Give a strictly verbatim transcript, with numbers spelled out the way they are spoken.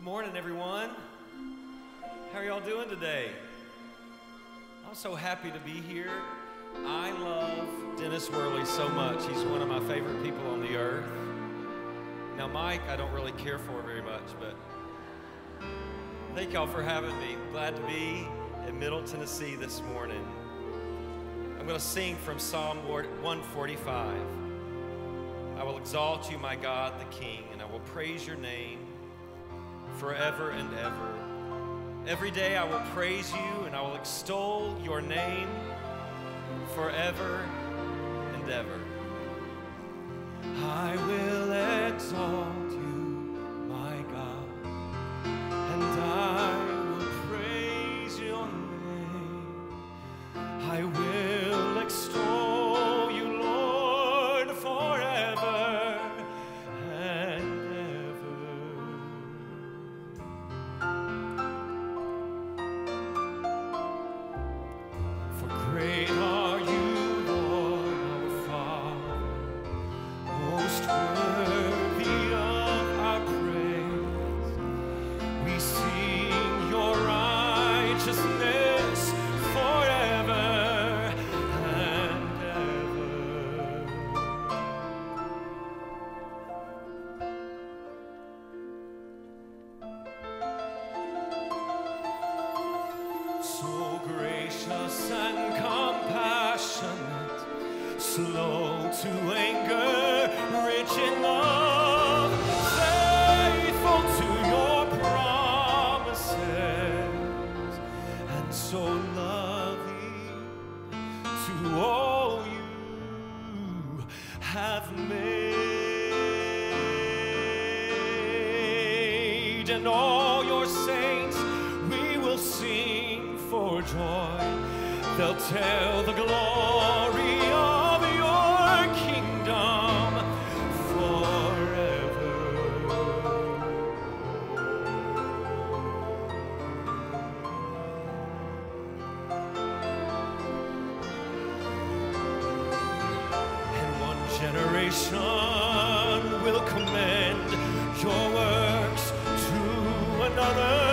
Good morning, everyone. How are y'all doing today? I'm so happy to be here. I love Dennis Worley so much. He's one of my favorite people on the earth. Now, Mike, I don't really care for very much, but thank y'all for having me. Glad to be in Middle Tennessee this morning. I'm going to sing from Psalm one forty-five. I will exalt you, my God, the King, and I will praise your name forever and ever. Every day I will praise you and I will extol your name forever and ever. I will exalt you, my God, and I will praise your name. I will extol you, Lord, forever and ever. For great are you, Lord, our Father, most worthy of our praise. We sing your righteousness forever and ever. So gracious and compassionate, slow to anger, rich in love, faithful to your promises, and so loving to all you have made. And all your saints we will sing for joy. They'll tell the glory of your kingdom forever. And one generation will commend your works to another.